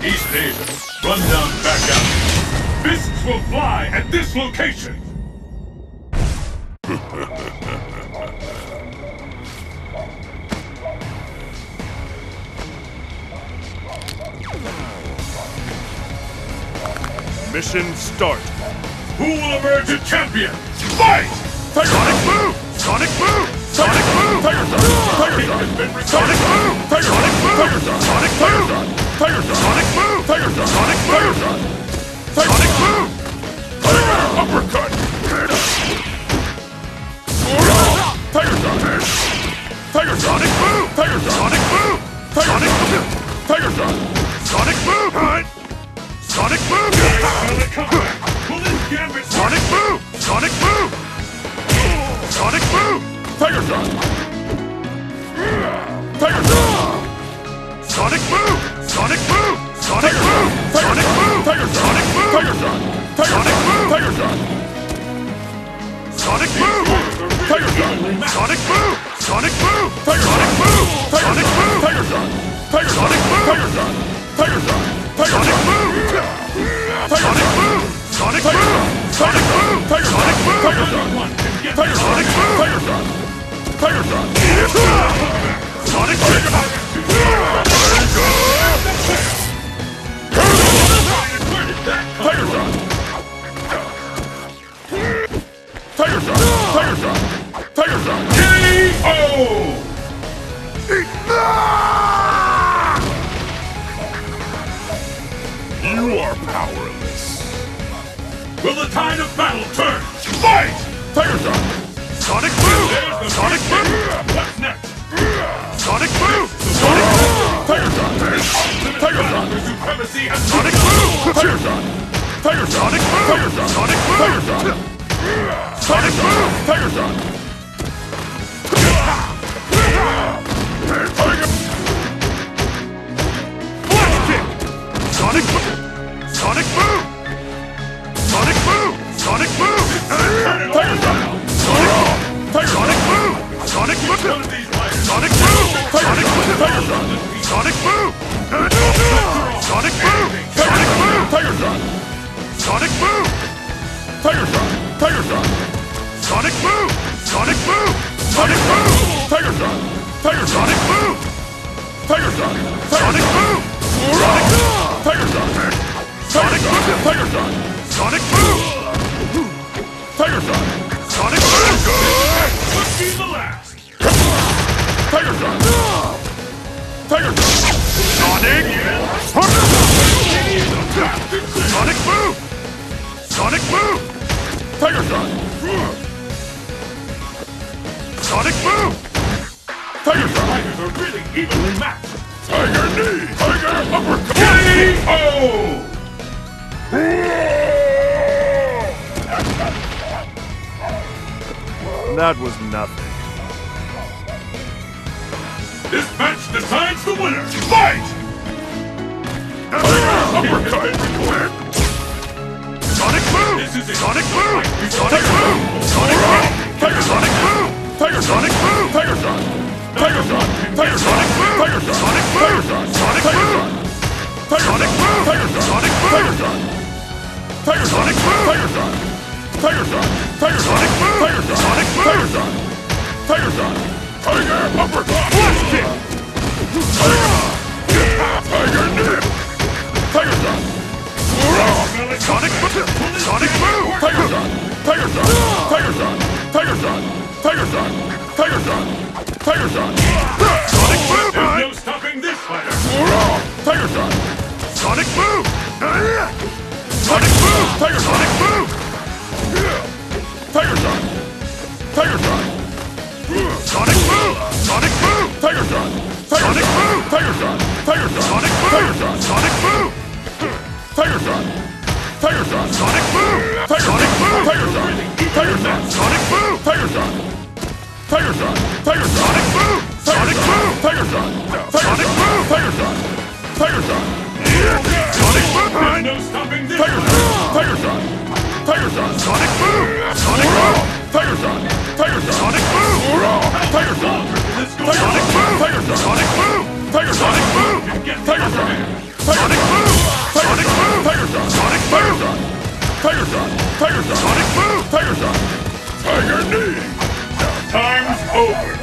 East Asia, run down back out. Fists will fly at this location! Mission start. Who will emerge a champion? Fight! Sonic Boom! Sonic Boom! Sonic Boom! Tiger Shot! Tiger Shot! Sonic Boom! Tiger Shot! Tiger Shot! Sonic Boom! Tiger Shot! Sonic Boom! Tiger Shot! Sonic Tiger Boom! Shot! Sonic Boom! Tiger Uppercut! Tiger Shot! Tiger Shot! Sonic Boom! Tiger Shot! Sonic Boom! Tiger Sonic Shot! Boom! Tiger Shot! Sonic Boom! Sonic Boom! Another comeback! Will this gambit Sonic Boom! Sonic Boom! Sonic Boom! Tiger Shot! Tiger Shot! Sonic Boom! Sonic Boom! Sonic Boom! Sonic Boom! Tiger Shot! Sonic Boom! Tiger Shot! Sonic Boom! Tiger Shot! Sonic Boom! Tiger Shot! Sonic Boom! Sonic Boom! Tiger Sonic Shot! Boom! Tiger Sonic Boom! Tiger Shot! Tiger Shot! Sonic Boom! Tiger Shot! Tiger Shot! Tiger Sonic Shot! Boom! Sonic Boom! Sonic Boom! Sonic Boom! Tiger Sonic Boom! Tiger Shot! Tiger Shot! Sonic Boom! Tiger Shot! Tiger Shot! Sonic Boom! Tiger Shot! Tiger Shot! Tiger Shot! Tiger Shot! K.O. You are powerless. Will the tide of battle turn? Fight! Tiger Shot! Sonic Boom! There's the Sonic Boom! What's next? Sonic Boom! Sonic Boom! Tiger Shot! Tiger Shot! The supremacy has Sonic Boom! Tiger Shot! Tiger Shot! Sonic Boom! Tiger Shot! Sonic Boom! Tiger Shot! Sonic Boom! Tiger Shot! Tiger! Flash Kick! Sonic Boom! Sonic Boom! Sonic Boom! Sonic Boom! Tiger Shot! Sonic Boom! Sonic Boom! Sonic Boom! Sonic Boom! Tiger Shot! Sonic Boom! Sonic Boom! Sonic Boom! Tiger Shot! Sonic Boom! Tiger Shot! Tiger Shot! Sonic Boom! Sonic Boom! Sonic Boom! Tiger Shot! Tiger Shot! Sonic Boom! Tiger Shot! Sonic Boom! Tiger Shot! Sonic Boom! Tiger Shot! Sonic Boom! Tiger Shot! Sonic Boom! Must be the last! Tiger Shot! Tiger Shot! Sonic! Sonic Boom! Sonic Boom! Tiger Shot! Sonic Boom! Tiger Shot! Tigers are really evenly matched! Tiger knee! Tiger uppercut! K.O. That was nothing. This match decides the winner! Fight! Tiger uppercut! Sonic Boom! This is it! Sonic Boom! Sonic Tiger Boom! Sonic Boom! Tiger Sonic Boom! Tiger Sonic Boom! Tiger Shot! Tiger Shot! Tiger Sonic Boom! Tiger Shot! Sonic Boom! Sonic Boom! Tiger Shot! Sonic Boom! Tiger Shot! Sonic Boom! Tiger Shot! Sonic Boom! Tiger Shot! Tiger Shot! Tiger Shot! Sonic Boom! Tiger Shot! Sonic Boom! Tiger Shot! Tiger Shot! Tiger uppercut! Flash Kick! Tiger knee! Tiger Shot! Sonic Boom! Sonic Boom! Tiger Shot! Tiger Shot! Tiger Shot! Tiger Shot! Tiger Shot! Tiger Shot! Tiger Shot! Sonic Boom! There's no stopping this fighter! Tiger Shot! Sonic Boom! Sonic Boom! Tiger Shot! Sonic Boom! Tiger Shot! Tiger Shot! Sonic Boom! Sonic Boom! Tiger Shot! Sonic Boom! Tiger Shot! Tiger Shot! Sonic Tiger Boom! Shot! Sonic Boom! Tiger Shot! Tiger Shot! Sonic Boom! Sonic Boom! Tiger Shot! Tiger Shot! Sonic Boom! Tiger Shot! Tiger Shot! Tiger Shot! Sonic Boom! Sonic Boom! Tiger Shot! Sonic Boom! Tiger Shot! Tiger Shot! Sonic Boom! There's no stopping this Tiger Shot! Tiger Shot! Tiger Shot! Sonic Boom! Sonic Boom! Tiger Shot! Tiger Shot! Sonic Boom! Tiger Shot! Sonic Boom! Tiger Shot! Sonic Boom! Tiger Shot! Sonic Boom! Tiger Shot! Sonic Boom! knee! Time's over!